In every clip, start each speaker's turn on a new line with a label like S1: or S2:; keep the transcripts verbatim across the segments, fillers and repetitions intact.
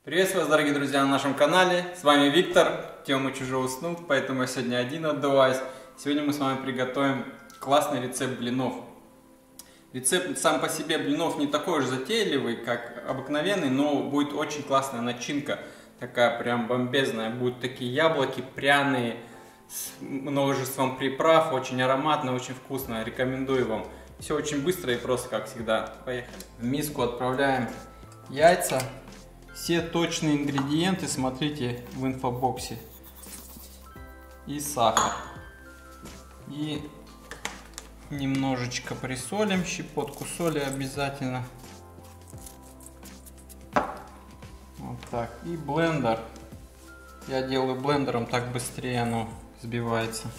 S1: Приветствую вас, дорогие друзья, на нашем канале. С вами Виктор. Тёма чужой уснул, поэтому я сегодня один отдуваюсь. Сегодня мы с вами приготовим классный рецепт блинов. Рецепт сам по себе блинов не такой уж затейливый, как обыкновенный, но будет очень классная начинка. Такая прям бомбезная. Будут такие яблоки пряные, с множеством приправ, очень ароматно, очень вкусно. Рекомендую вам. Все очень быстро и просто, как всегда. Поехали. В миску отправляем яйца. Все точные ингредиенты смотрите в инфобоксе. И сахар. И немножечко присолим, щепотку соли обязательно. Вот так. И блендер. Я делаю блендером, так быстрее оно взбивается.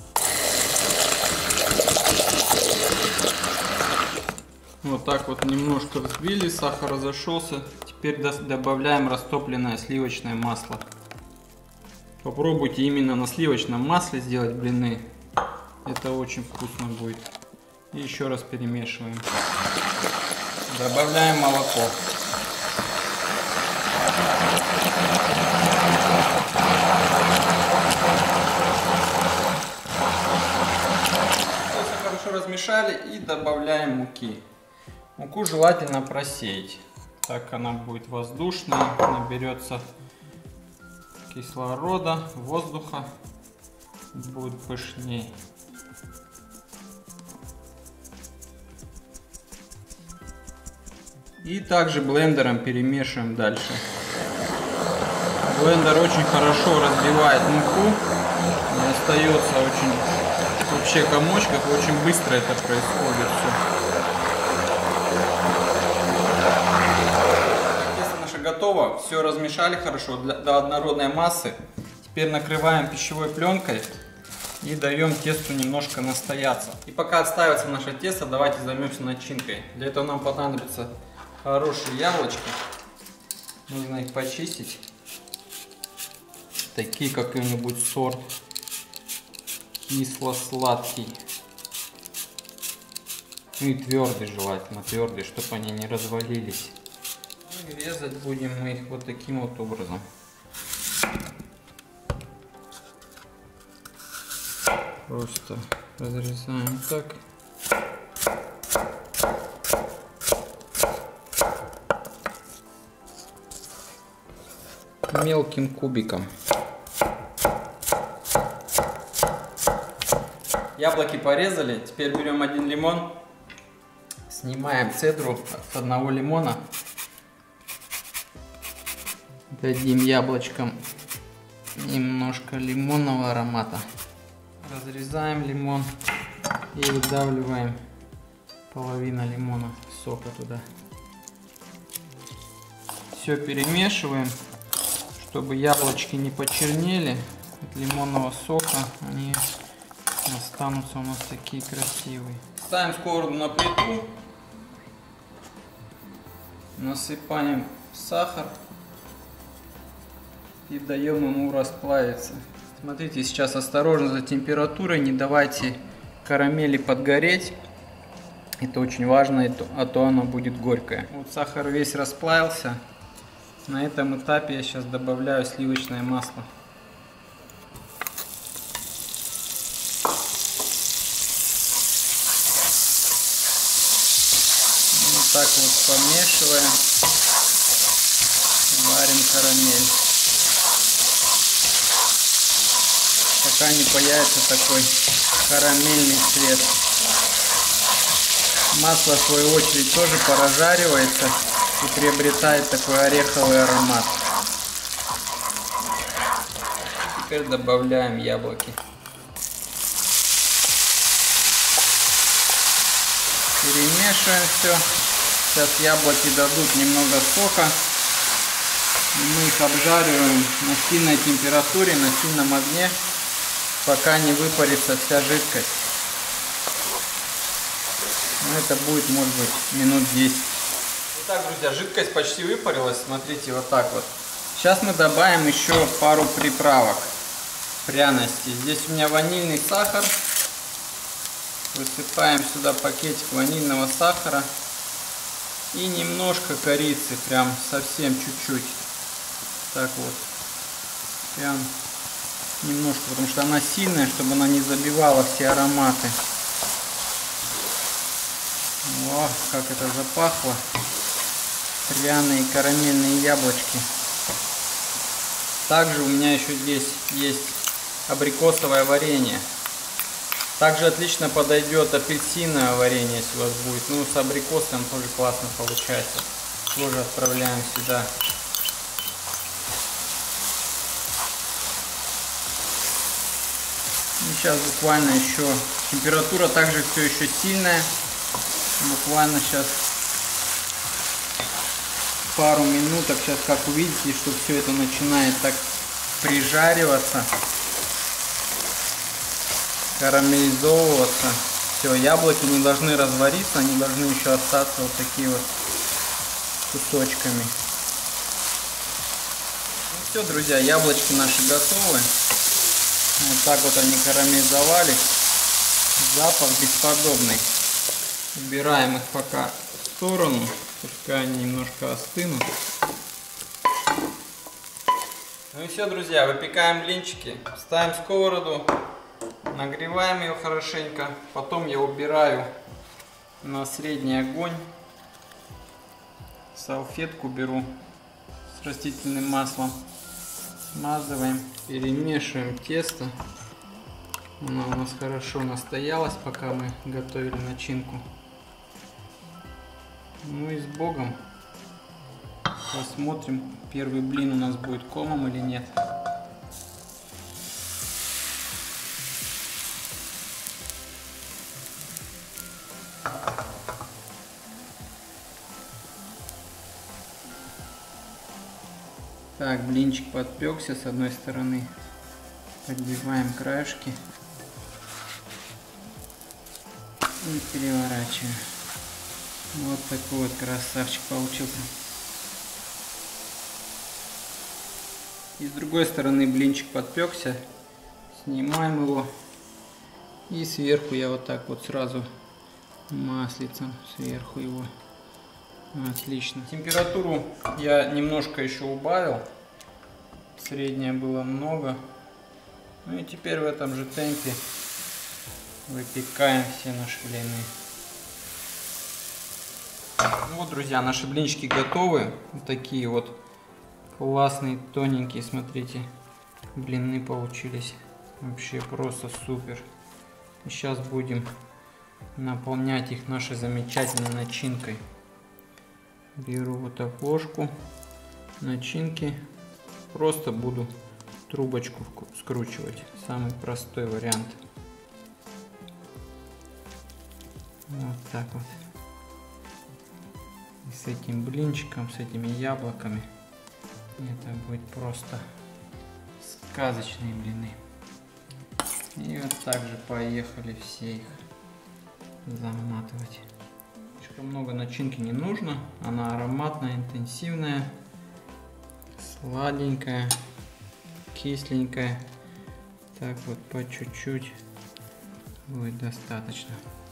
S1: Вот так вот немножко взбили, сахар разошелся. Теперь добавляем растопленное сливочное масло. Попробуйте именно на сливочном масле сделать блины. Это очень вкусно будет. И еще раз перемешиваем. Добавляем молоко. Все хорошо размешали и добавляем муки. Муку желательно просеять. Так она будет воздушная, наберется кислорода, воздуха, будет пышнее. И также блендером перемешиваем дальше. Блендер очень хорошо разбивает муку, не остается очень вообще комочков, очень быстро это происходит все. Готово, все размешали хорошо до однородной массы. Теперь накрываем пищевой пленкой и даем тесту немножко настояться. И пока отстаивается наше тесто, давайте займемся начинкой. Для этого нам понадобятся хорошие яблочки. Нужно их почистить. Такие какой-нибудь сорт кисло-сладкий. Ну и твердый желательно, твердый, чтобы они не развалились. Резать будем мы их вот таким вот образом. Просто разрезаем так. Мелким кубиком. Яблоки порезали. Теперь берем один лимон. Снимаем цедру с одного лимона. Дадим яблочкам немножко лимонного аромата. Разрезаем лимон и выдавливаем половину лимона сока туда. Все перемешиваем, чтобы яблочки не почернели от лимонного сока. Они останутся у нас такие красивые. Ставим сковороду на плиту. Насыпаем сахар. И даем ему расплавиться. Смотрите, сейчас осторожно за температурой, не давайте карамели подгореть. Это очень важно, а то она будет горькая. Вот сахар весь расплавился. На этом этапе я сейчас добавляю сливочное масло. Вот так вот помешиваем. Варим карамель. Пока не появится такой карамельный цвет. Масло, в свою очередь, тоже прожаривается и приобретает такой ореховый аромат. Теперь добавляем яблоки. Перемешиваем все. Сейчас яблоки дадут немного сока. Мы их обжариваем на сильной температуре, на сильном огне, пока не выпарится вся жидкость. Но это будет, может быть, минут десять. Итак, друзья, жидкость почти выпарилась. Смотрите, вот так вот. Сейчас мы добавим еще пару приправок, пряностей. Здесь у меня ванильный сахар. Высыпаем сюда пакетик ванильного сахара. И немножко корицы, прям совсем чуть-чуть. так вот. Прям немножко, потому что она сильная, чтобы она не забивала все ароматы. О, как это запахло. Пряные карамельные яблочки. Также у меня еще здесь есть абрикосовое варенье. Также отлично подойдет апельсиновое варенье, если у вас будет. Ну, с абрикосом тоже классно получается. Тоже отправляем сюда. И сейчас буквально еще, температура также все еще сильная. Буквально сейчас пару минуток, сейчас как увидите, что все это начинает так прижариваться, карамелизовываться. Все, яблоки не должны развариться, они должны еще остаться вот такие вот кусочками. Ну все, друзья, яблочки наши готовы. Вот так вот они карамелизовались. Запах бесподобный. Убираем их пока в сторону, пускай они немножко остынут. Ну и все, друзья, выпекаем блинчики. Ставим сковороду, нагреваем ее хорошенько. Потом я убираю на средний огонь. Салфетку беру с растительным маслом. Смазываем, перемешиваем тесто. Она у нас хорошо настоялась, пока мы готовили начинку. Ну и с Богом. Посмотрим, первый блин у нас будет комом или нет. Так, блинчик подпекся с одной стороны. Подбиваем краешки и переворачиваем. Вот такой вот красавчик получился. И с другой стороны блинчик подпекся. Снимаем его. И сверху я вот так вот сразу маслицем сверху его. Отлично. Температуру я немножко еще убавил. Средняя было много. Ну и теперь в этом же темпе выпекаем все наши блины. Ну вот, друзья, наши блинчики готовы. Вот такие вот классные, тоненькие, смотрите, блины получились. Вообще просто супер. И сейчас будем наполнять их нашей замечательной начинкой. Беру вот так ложку начинки. Просто буду трубочку скручивать. Самый простой вариант. Вот так вот. И с этим блинчиком, с этими яблоками, это будет просто сказочные блины. И вот так же поехали все их заматывать. Слишком много начинки не нужно. Она ароматная, интенсивная, сладенькая, кисленькая. Так вот по чуть-чуть будет достаточно.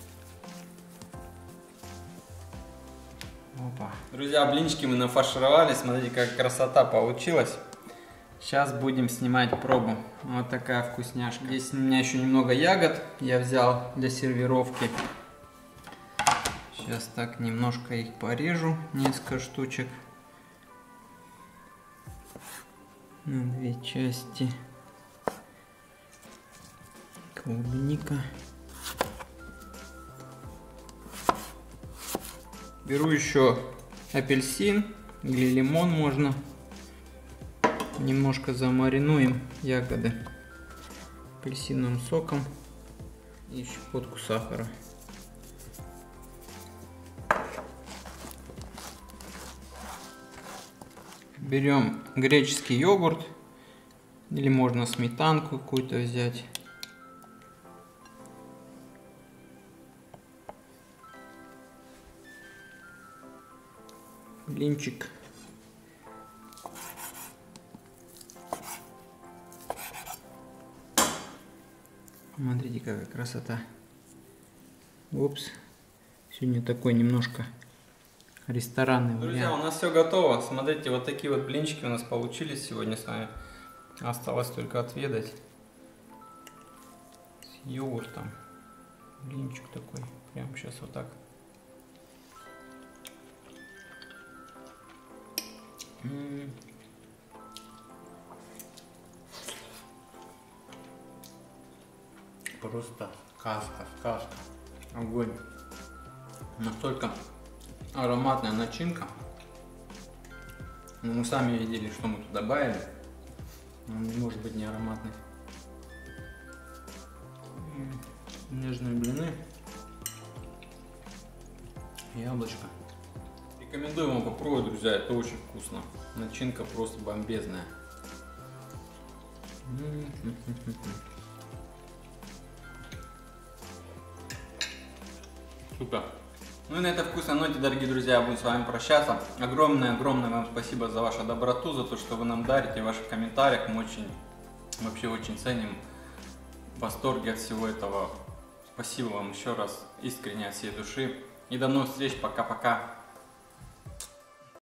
S1: Опа. Друзья, блинчики мы нафаршировали. Смотрите, как красота получилась. Сейчас будем снимать пробу. Вот такая вкусняшка. Здесь у меня еще немного ягод. Я взял для сервировки. Сейчас так немножко их порежу. Несколько штучек. На две части. Клубника. Беру еще апельсин или лимон можно. Немножко замаринуем ягоды апельсиновым соком и щепотку сахара. Берем греческий йогурт или можно сметанку какую-то взять. Блинчик. Смотрите, какая красота. Упс. Сегодня такой немножко ресторанный Друзья, вариант. У нас все готово. Смотрите, вот такие вот блинчики у нас получились сегодня с вами. Осталось только отведать. С йогуртом. Блинчик такой. Прямо сейчас вот так. М-м-м. Просто сказка, сказка. Огонь. Настолько ароматная начинка. Но мы сами видели, что мы тут добавили. Он не может быть не ароматный. Нежные блины. Яблочко. Рекомендую вам попробовать, друзья, это очень вкусно. Начинка просто бомбезная. Супер. Ну и на этой вкусной ноте, дорогие друзья, я буду с вами прощаться. Огромное-огромное вам спасибо за вашу доброту, за то, что вы нам дарите, в ваших комментариях. Мы очень, вообще очень ценим, в восторге от всего этого. Спасибо вам еще раз, искренне от всей души. И до новых встреч, пока-пока.